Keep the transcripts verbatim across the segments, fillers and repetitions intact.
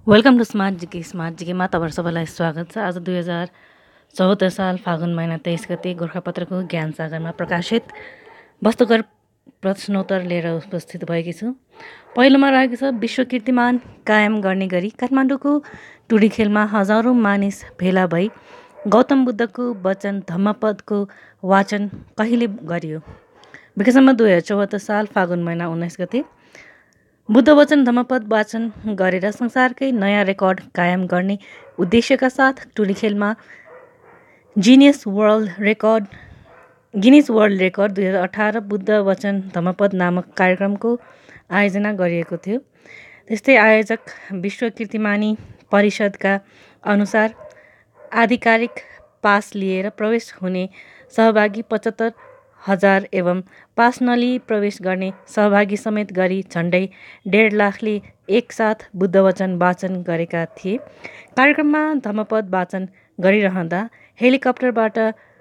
Welcome to smart GK smart जिकेमा तपाईहरु सबैलाई स्वागत छ। आज दुई हजार चौहत्तर साल फागुन महिना तेइस गते गोरखापत्रको ज्ञान सागरमा प्रकाशित वस्तुकर प्रश्नोत्तर लिएर उपस्थित भएकी छु। पहिलोमा रहेको छ, विश्व कीर्तिमान कायम गर्ने गरी काठमाडौँको टुडी खेलमा हजारौं मानिस भेला भई गौतम बुद्धको वचन धम्मपदको वाचन कहिले गरियो? विक्रम दुई हजार चौहत्तर साल फागुन महिना उन्नाइस गते बुद्ध वचन धम्मपद वाचन गरेर संसारकै नयाँ रेकर्ड कायम गर्ने उद्देश्यका साथ टुडी खेलमा genius world record Guinness world record दुई हजार अठार बुद्ध वचन धम्मपद नामक कार्यक्रमको आयोजना गरिएको थियो। त्यस्तै आयोजक विश्व कीर्तिमानी परिषदका अनुसार आधिकारिक पास लिएर प्रवेश हुने सहभागी पचहत्तर हजार एवं पास नलिई प्रवेश गर्ने सहभागी समेत गरी झण्डै डेढ लाखले एकसाथ बुद्ध वचन वाचन गरेका थिए। कार्यक्रममा धम्मपद वाचन गरिरहँदा हेलिकप्टरबाट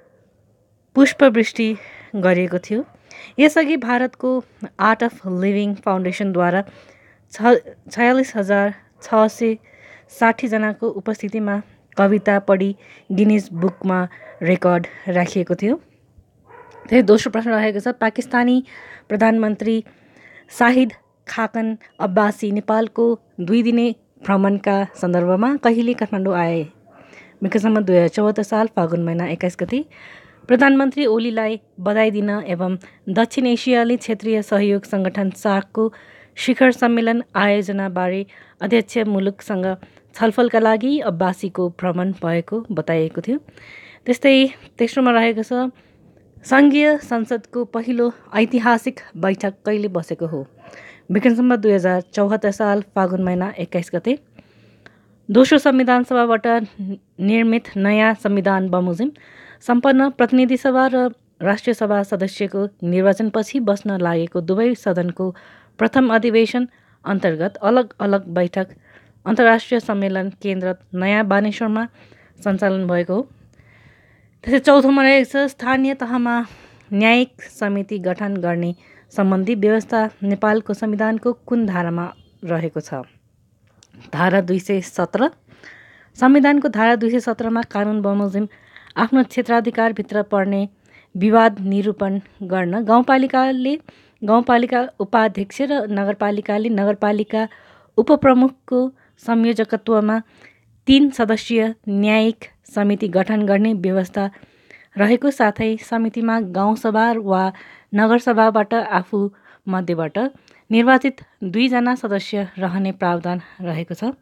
पुष्पवृष्टि गरिएको थियो। यसअघि भारतको आर्ट अफ लिभिङ फाउन्डेसनद्वारा छ छयालिस हजार छ सय साठीजनाको उपस्थितिमा कविता पढी गिनिज बुकमा रेकर्ड राखिएको थियो। त्यही दोस्रो प्रश्न रहेको छ, पाकिस्तानी प्रधानमन्त्री शाहिद खाकन अब्बासी नेपालको दुई दिने भ्रमणका सन्दर्भमा कहिले काठमाडौँ आए? विक्रम दुई हजार चौहत्तर साल फागुन महिना एक्काइस गते प्रधानमन्त्री ओलीलाई बधाई दिन एवं दक्षिण एसियाली क्षेत्रीय सहयोग सङ्गठन सार्कको शिखर सम्मेलन आयोजनाबारे अध्यक्ष मुलुकसँग छलफलका लागि अब्बासीको भ्रमण भएको बताइएको थियो। त्यस्तै तेस्रोमा रहेको छ, सङ्घीय संसदको पहिलो ऐतिहासिक बैठक कहिले बसेको हो? विक्रम दुई हजार चौहत्तर साल फागुन महिना एक्काइस गते दोस्रो संविधान सभाबाट निर्मित नयाँ संविधान बमोजिम सम्पन्न प्रतिनिधि सभा र राष्ट्रिय सभा सदस्यको निर्वाचनपछि बस्न लागेको दुवै सदनको प्रथम अधिवेशन अन्तर्गत अलग अलग बैठक अन्तर्राष्ट्रिय सम्मेलन केन्द्र नयाँ बानेश्वरमा सञ्चालन भएको हो। त्यसै चौथोमा रहेको छ, स्थानीय तहमा न्यायिक समिति गठन गर्ने सम्बन्धी व्यवस्था नेपालको संविधानको कुन धारामा रहेको छ? धारा दुई सय सत्र। संविधानको धारा दुई सय सत्रमा कानुन बमोजिम आफ्नो क्षेत्राधिकारभित्र पर्ने विवाद निरूपण गर्न गाउँपालिकाले गाउँपालिका उपाध्यक्ष र नगरपालिकाले नगरपालिका उपप्रमुखको संयोजकत्वमा तीन सदस्यीय न्यायिक समिति गठन गर्ने व्यवस्था रहेको साथै समितिमा गाउँसभा वा नगरसभाबाट आफू मध्येबाट निर्वाचित दुईजना सदस्य रहने प्रावधान रहेको छ।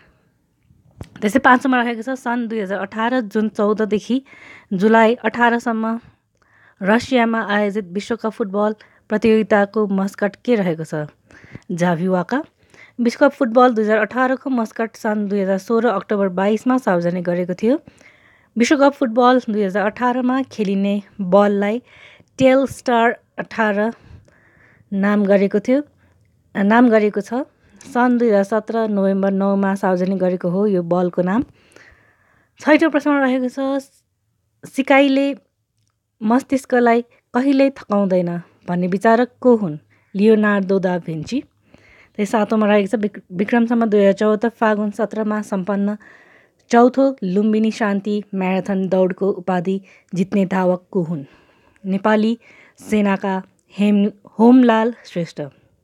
त्यसै पाँचौँमा रहेको छ, सन् दुई हजार अठार जुन चौधदेखि जुलाई अठारसम्म रसियामा आयोजित विश्वकप फुटबल प्रतियोगिताको मस्कट के रहेको छ? जाभिवाका। विश्वकप फुटबल दुई हजार अठारको मस्कट सन् दुई हजार सोह्र अक्टोबर बाइसमा सार्वजनिक गरेको थियो। विश्वकप फुटबल दुई हजार अठारमा खेलिने बललाई टेल स्टार अठार नाम गरेको थियो नाम गरेको छ। सन् दुई हजार सत्र नोभेम्बर नौमा सार्वजनिक गरेको हो यो बलको नाम। छैटौँ प्रश्नमा रहेको छ, सिकाइले मस्तिष्कलाई कहिल्यै थकाउँदैन भन्ने विचारक को हुन्? लियोनार्दो दा भिन्ची। त्यही सातौँमा रहेको छ, विक्रमसम्म दुई हजार चौहत्तर फागुन सत्रमा सम्पन्न चौथो लुम्बिनी शान्ति म्याराथन दौडको उपाधि जित्ने धावक को हुन्? नेपाली सेनाका हेम होमलाल श्रेष्ठ।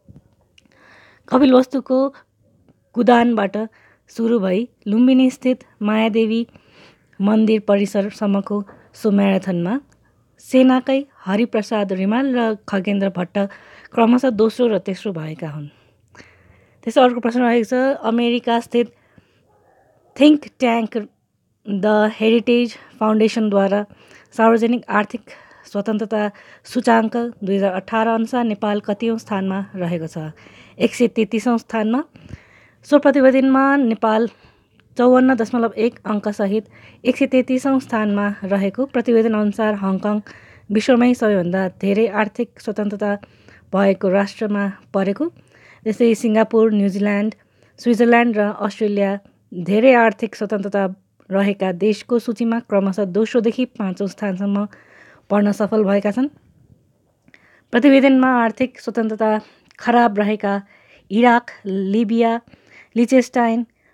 कपिलवस्तुको कुदानबाट सुरु भई लुम्बिनी स्थित मायादेवी मन्दिर परिसरसम्मको सो म्याराथनमा सेनाकै हरिप्रसाद रिमाल र खगेन्द्र भट्ट क्रमशः दोस्रो र तेस्रो भएका हुन्। त्यसै अर्को प्रश्न रहेको छ, अमेरिका स्थित थिङ्क ट्याङ्क द हेरिटेज फाउन्डेसनद्वारा सार्वजनिक आर्थिक स्वतन्त्रता सूचाङ्क दुई हजार अठार अनुसार नेपाल कतिौँ स्थानमा रहेको छ? एक सय तेत्तिसौँ स्थानमा। सो प्रतिवेदनमा नेपाल चौवन्न दशमलव एक अङ्कसहित एक सय तेत्तिसौँ स्थानमा रहेको प्रतिवेदन अनुसार हङकङ विश्वमै सबैभन्दा धेरै आर्थिक स्वतन्त्रता भएको राष्ट्रमा परेको। त्यसै सिङ्गापुर, न्युजिल्यान्ड, स्विजरल्यान्ड र अस्ट्रेलिया धेरै आर्थिक स्वतन्त्रता रहेका देशको सूचीमा क्रमशः दोस्रोदेखि पाँचौँ स्थानसम्म पर्न सफल भएका छन्। प्रतिवेदनमा आर्थिक स्वतन्त्रता खराब रहेका Iraq, Libya, Liechtenstein,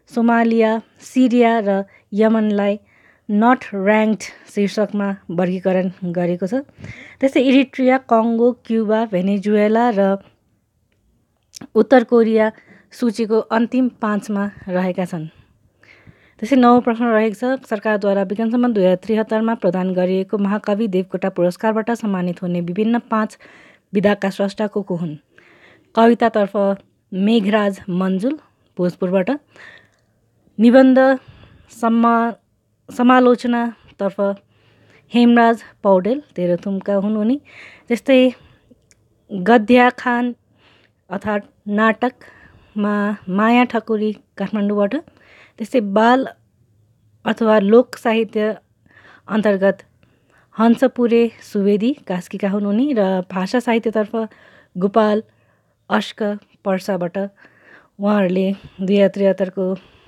Somalia, Syria र यमनलाई नट ऱ्याङ्क्ड शीर्षकमा वर्गीकरण गरेको छ। त्यस्तै इरिट्रिया, कङ्गो, क्युबा, भेनेजुएला र उत्तर कोरिया सूचीको अन्तिम पाँचमा रहेका छन्। त्यसै नौ प्रश्न रहेको छ, सरकारद्वारा विज्ञान सम्मान दुई हजार त्रिहत्तरमा प्रदान गरिएको महाकवि देवकोटा पुरस्कारबाट सम्मानित हुने विभिन्न पाँच विधाका स्रष्टा को को हुन्? कवितातर्फ मेघराज मन्जुल भोजपुरबाट, निबन्ध सम्मा समालोचनातर्फ हेमराज पौडेल तेह्रथुमका हुन् उनी। त्यस्तै गद्याखान अर्थात् नाटकमा माया ठकुरी काठमाडौँबाट। त्यस्तै बाल अथवा लोक साहित्य अन्तर्गत हंसपुरे सुवेदी कास्कीका हुन् उनी र भाषा साहित्यतर्फ गोपाल अश्क पर्साबाट उहाँहरूले दुई हजार त्रिहत्तरको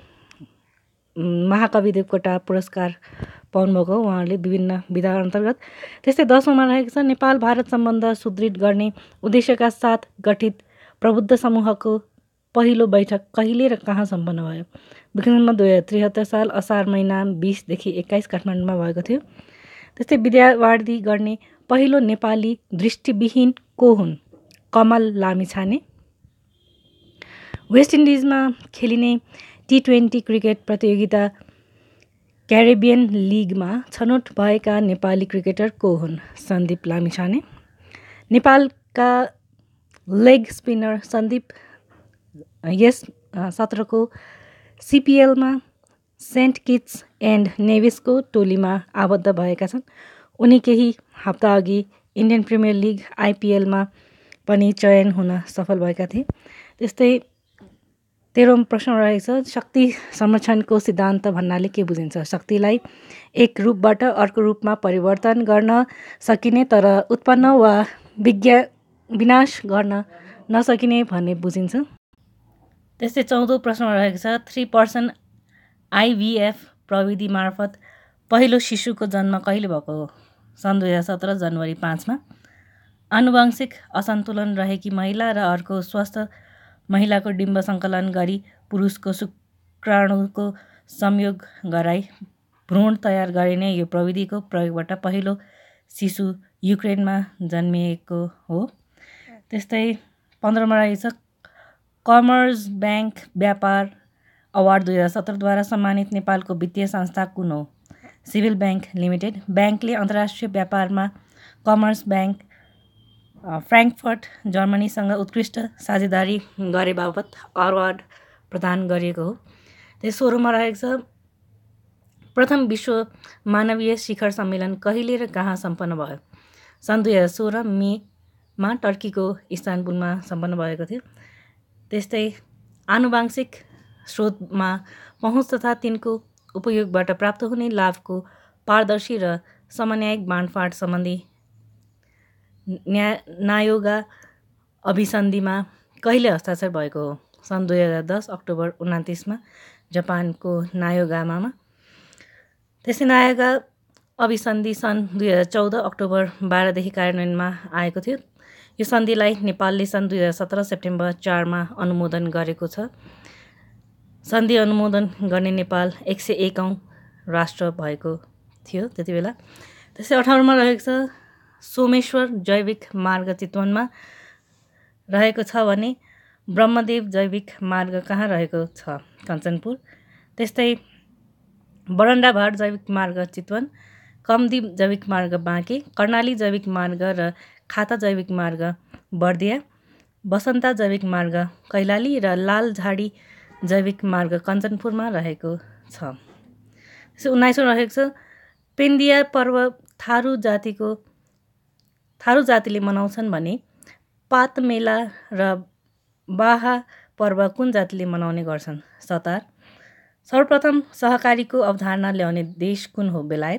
महाकवि देवकोटा पुरस्कार पाउनुभएको हो उहाँहरूले विभिन्न विधा अन्तर्गत। त्यस्तै दसौँमा रहेको छ, नेपाल भारत सम्बन्ध सुदृढ गर्ने उद्देश्यका साथ गठित प्रबुद्ध समूहको पहिलो बैठक कहिले र कहाँ सम्पन्न भयो? विक्रममा दुई हजार त्रिहत्तर साल असार महिना बिसदेखि एक्काइस काठमाडौँमा भएको थियो। त्यस्तै विद्यावारिधि गर्ने पहिलो नेपाली दृष्टिविहीन को हुन्? कमल लामिछाने। वेस्ट इन्डिजमा खेलिने टी ट्वेन्टी क्रिकेट प्रतियोगिता क्यारिबियन लिगमा छनौट भएका नेपाली क्रिकेटर को हुन्? सन्दीप लामिछाने। नेपालका लेग स्पिनर सन्दीप यस सत्रको सिपिएलमा सेन्ट किट्स एन्ड नेभिसको टोलीमा आबद्ध भएका छन्। उनी केही हप्ता अघि इन्डियन प्रिमियर लिग आइपिएलमा पनि चयन हुन सफल भएका थिए। त्यस्तै तेह्रौँ प्रश्न रहेको छ, शक्ति संरक्षणको सिद्धान्त भन्नाले के बुझिन्छ? शक्तिलाई एक रूपबाट अर्को रूपमा परिवर्तन गर्न सकिने तर उत्पन्न वा विज्ञा विनाश गर्न नसकिने भन्ने बुझिन्छ। त्यस्तै चौधौँ प्रश्न रहेको छ, थ्री पर्सन आइभिएफ प्रविधि मार्फत पहिलो शिशुको जन्म कहिले भएको हो? सन् दुई हजार सत्र जनवरी पाँचमा। आनुवंशिक असन्तुलन रहेकी महिला र अर्को स्वस्थ महिलाको डिम्ब सङ्कलन गरी पुरुषको शुक्राणुको संयोग गराई भ्रूण तयार गरिने यो प्रविधिको प्रयोगबाट पहिलो शिशु युक्रेनमा जन्मिएको हो। त्यस्तै पन्ध्रमा रहेको छ, कमर्स ब्याङ्क व्यापार अवार्ड दुई हजार सत्रद्वारा सम्मानित नेपालको वित्तीय संस्था कुन हो? Civil bank limited. ब्याङ्कले अन्तर्राष्ट्रिय व्यापारमा कमर्स ब्याङ्क फ्र्याङ्कफर्ट जर्मनीसँग उत्कृष्ट साझेदारी गरे बापत अवार्ड प्रदान गरिएको हो। त्यस सोह्रमा रहेको छ, प्रथम विश्व मानवीय शिखर सम्मेलन कहिले र कहाँ सम्पन्न भयो? सन् दुई हजार सोह्र मेमा टर्कीको इस्तानबुलमा सम्पन्न भएको थियो। त्यस्तै आनुवांशिक स्रोतमा पहुँच तथा तिनको उपयोगबाट प्राप्त हुने लाभको पारदर्शी र समन्यायिक बाँडफाँड सम्बन्धी न्याय नायोगा अभिसन्धिमा कहिले हस्ताक्षर भएको हो? सन् दुई हजार दस अक्टोबर उनातिसमा जापानको नायोगामामा। त्यस्तै नायोगा अभिसन्धि सन् दुई हजार चौध अक्टोबर बाह्रदेखि कार्यान्वयनमा आएको थियो। यो सन्धिलाई नेपालले सन् दुई हजार सत्र सेप्टेम्बर चारमा अनुमोदन गरेको छ। सन्धि अनुमोदन गर्ने नेपाल एक सय एकौँ राष्ट्र भएको थियो त्यति बेला। त्यस्तै अठारमा रहेको छ, सोमेश्वर जैविक मार्ग चितवनमा रहेको छ भने ब्रह्मदेव जैविक मार्ग कहाँ रहेको छ? कञ्चनपुर। त्यस्तै बरण्डाभाट जैविक मार्ग चितवन, कमदीप जैविक मार्ग बाँके, कर्णाली जैविक मार्ग र खाता जैविक मार्ग बर्दिया, बसन्ता जैविक मार्ग कैलाली र लालझाडी जैविक मार्ग कञ्चनपुरमा रहेको छ। त्यसै उन्नाइसौँ रहेको छ, पेन्दिया पर्व थारू जातिको थारू जातिले मनाउँछन् भने पातमेला र बाहा पर्व कुन जातिले मनाउने गर्छन्? सतार। सर्वप्रथम सहकारीको अवधारणा ल्याउने देश कुन हो? बेलायत।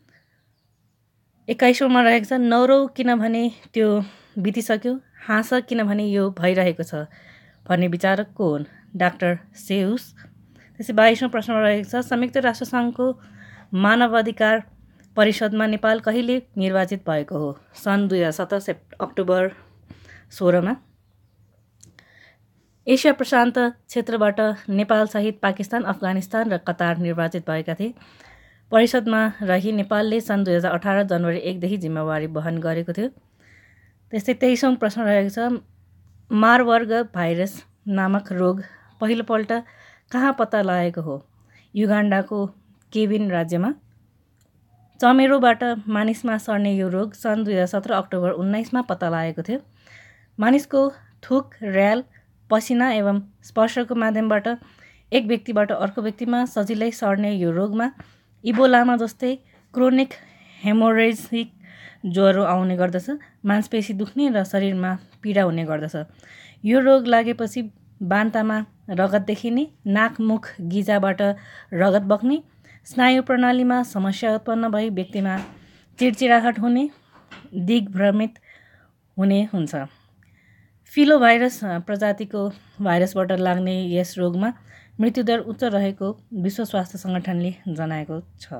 एक्काइसौँमा रहेको छ, नौरौ किनभने त्यो बितिसक्यो, हाँस किनभने यो भइरहेको छ भन्ने विचारक को हुन्? Doctor Seuss. त्यसै बाइसौँ प्रश्नमा रहेको छ, संयुक्त राष्ट्रसङ्घको मानवाधिकार परिषदमा नेपाल कहिले निर्वाचित भएको हो? सन् दुई हजार सत्र सेप्ट अक्टोबर सोह्रमा। एसिया प्रशान्त क्षेत्रबाट नेपालसहित पाकिस्तान, अफगानिस्तान र कतार निर्वाचित भएका थिए। परिषदमा रही नेपालले सन् दुई हजार अठार जनवरी एकदेखि जिम्मेवारी वहन गरेको थियो। त्यस्तै तेइसौँ प्रश्न रहेको छ, मारबर्ग भाइरस नामक रोग पहिलोपल्ट कहाँ पत्ता लागेको हो? युगान्डाको केबिन राज्यमा। चमेरोबाट मानिसमा सर्ने यो रोग सन् दुई हजार सत्र अक्टोबर उन्नाइसमा पत्ता लागेको थियो। मानिसको थुक, र्याल, पसिना एवं स्पर्शको माध्यमबाट एक व्यक्तिबाट अर्को व्यक्तिमा सजिलै सर्ने यो रोगमा इबोलामा जस्तै क्रोनिक हेमोरेजिक ज्वरो आउने गर्दछ, मांसपेशी दुख्ने र शरीरमा पीडा हुने गर्दछ। यो रोग लागेपछि बान्तामा रगत देखिने, नाक, मुख, गिजाबाट रगत बग्ने, स्नायु प्रणालीमा समस्या उत्पन्न भई व्यक्तिमा चिडचिडाहट हुने, दिग्भ्रमित हुने हुन्छ। फिलोभाइरस प्रजातिको भाइरसबाट लाग्ने यस रोगमा मृत्युदर उच्च रहेको विश्व स्वास्थ्य सङ्गठनले जनाएको छ।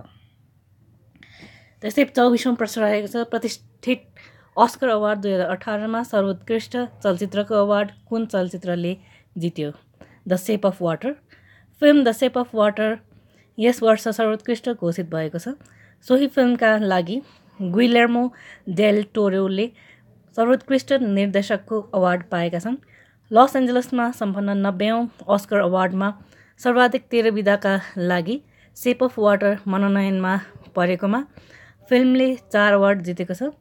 त्यस्तै चौबिसौँ प्रश्न रहेको छ, प्रतिष्ठित अस्कर अवार्ड दुई हजार अठारमा सर्वोत्कृष्ट चलचित्रको अवार्ड कुन चलचित्रले जित्यो? The shape of water. Film the shape of water यस वर्ष सर्वोत्कृष्ट घोषित भएको छ। सोही फिल्मका लागि गुइलेर्मो डेल टोरोले सर्वोत्कृष्ट निर्देशकको अवार्ड पाएका छन्। लस एन्जलसमा सम्पन्न नब्बेऔँ अस्कर अवार्डमा सर्वाधिक तेह्र विधाका लागि सेप अफ वाटर मनोनयनमा परेकोमा फिल्मले चार अवार्ड जितेको छ।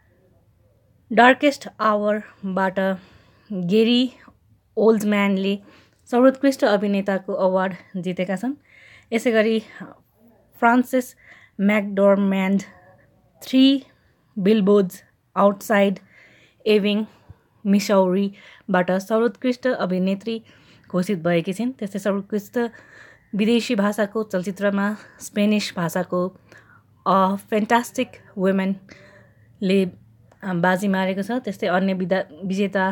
डार्केस्ट आवरबाट गेरी ओल्डम्यानले सर्वोत्कृष्ट अभिनेताको अवार्ड जितेका छन्। यसै गरी Frances McDormand three billboards outside Ebbing मिसौरीबाट सर्वोत्कृष्ट अभिनेत्री घोषित भएकी छिन्। त्यस्तै सर्वोत्कृष्ट विदेशी भाषाको चलचित्रमा स्पेनिस भाषाको अ फ्यान्टास्टिक वुमेनले बाजी मारेको छ। त्यस्तै अन्य विधा विजेता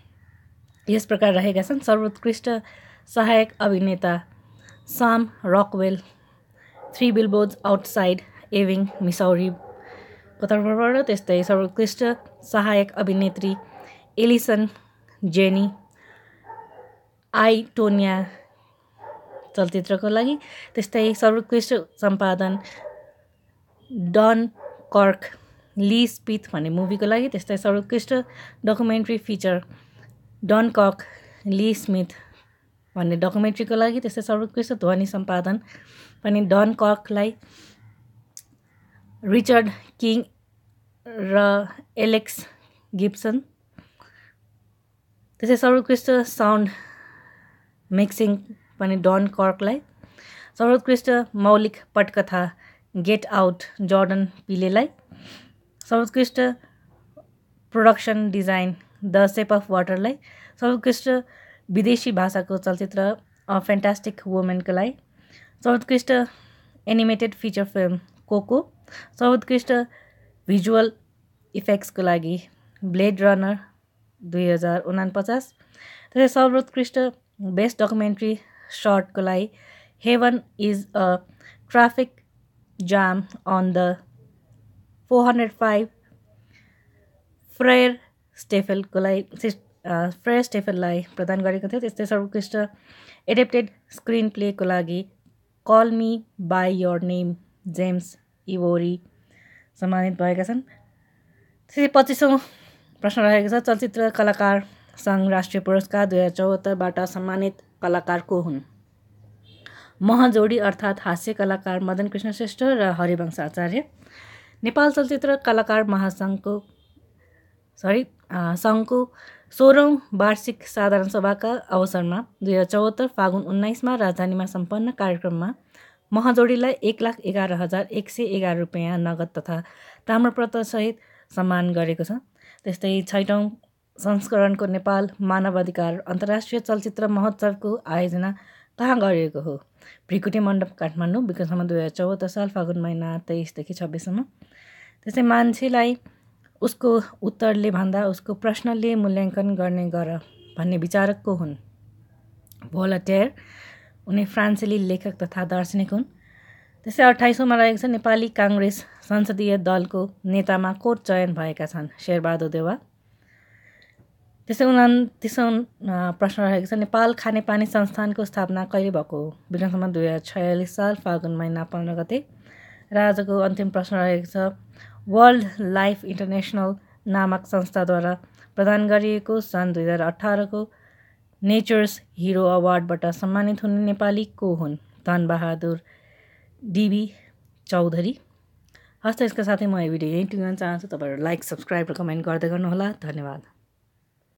यस प्रकार रहेका छन्। सर्वोत्कृष्ट सहायक अभिनेता Sam Rockwell three billboards outside Ebbing मिसौरीको तर्फबाट। त्यस्तै सर्वोत्कृष्ट सहायक अभिनेत्री एलिसन जेनी आई टोनिया चलचित्रको लागि। त्यस्तै सर्वोत्कृष्ट सम्पादन डन कर्क ली स्पिथ भन्ने मुभीको लागि। त्यस्तै सर्वोत्कृष्ट डकुमेन्ट्री फिचर डन कर्क ली स्मिथ भन्ने डकुमेन्ट्रीको लागि। त्यस्तै सर्वोत्कृष्ट ध्वनि सम्पादन पनि डन कर्कलाई रिचर्ड किङ र एलेक्स गिब्सन। त्यस्तै सर्वोत्कृष्ट साउन्ड मिक्सिङ पनि डन कर्कलाई। सर्वोत्कृष्ट मौलिक पटकथा गेट आउट जर्डन पिलेलाई। सर्वोत्कृष्ट production design the shape of वाटरलाई। सर्वोत्कृष्ट विदेशी भाषाको चलचित्र अ फ्यान्टास्टिक वुमेनको लागि। सर्वोत्कृष्ट एनिमेटेड फिचर फिल्म कोको। सर्वोत्कृष्ट भिजुअल इफेक्ट्सको लागि ब्लेड रनर दुई हजार उनापचास। त्यसै सर्वोत्कृष्ट बेस्ट डकुमेन्ट्री सर्टको लागि heaven is a traffic jam on the four hundred five Freyer स्टेफेलको लागि फ्रेयर स्टेफेललाई प्रदान गरेको थियो। त्यस्तै सर्वोत्कृष्ट एडेप्टेड स्क्रिन प्लेको लागि call me by your name James Ivory सम्मानित भएका छन्। त्यसै पच्चिसौँ प्रश्न रहेको छ, चलचित्र कलाकार सङ्घ राष्ट्रिय पुरस्कार दुई हजार चौहत्तरबाट सम्मानित कलाकार को हुन्? महजोडी अर्थात् हास्य कलाकार मदन कृष्ण श्रेष्ठ र हरिवंश आचार्य। नेपाल चलचित्र कलाकार महासङ्घको सरी सङ्घको सोह्रौँ वार्षिक साधारण सभाका अवसरमा दुई हजार चौहत्तर फागुन उन्नाइसमा राजधानीमा सम्पन्न कार्यक्रममा महजोडीलाई एक लाख एघार हजार एक सय एघार रुपियाँ नगद तथा ताम्रपत्रसहित सम्मान गरेको छ। त्यस्तै छैटौँ संस्करणको नेपाल मानवाधिकार अन्तर्राष्ट्रिय चलचित्र महोत्सवको आयोजना कहाँ गरिएको हो? भृकुटी मण्डप काठमाडौँ। विक्रमसम्म दुई हजार चौहत्तर साल फागुन महिना तेइसदेखि छब्बिससम्म। त्यस्तै मान्छेलाई उसको उत्तरले भन्दा उसको प्रश्नले मूल्याङ्कन गर्ने गर भन्ने विचारक को हुन्? भोल्टेयर। उनी फ्रान्सेली लेखक तथा दार्शनिक हुन्। त्यसै अट्ठाइसौँमा रहेको छ, नेपाली काङ्ग्रेस संसदीय दलको नेतामा को चयन भएका छन्? शेरबहादुर देउवा। त्यसै उना त्यसो प्रश्न रहेको छ, नेपाल खानेपानी संस्थानको स्थापना कहिले भएको हो? विक्रम दुई हजार छयालिस साल फागुन महिना पन्ध्र गते। र आजको अन्तिम प्रश्न रहेको छ, वर्ल्ड लाइफ इन्टरनेसनल नामक संस्थाद्वारा प्रदान गरिएको सन् दुई हजार अठारको नेचर्स हिरो अवार्डबाट सम्मानित हुने नेपाली को हुन्? धनबहादुर डिबी चौधरी। हस् त यसका साथै म यो भिडियो यहीँ टुङ्गाउन चाहन्छु। तपाईँहरू लाइक, सब्सक्राइब र कमेन्ट गर्दै गर्नुहोला। धन्यवाद।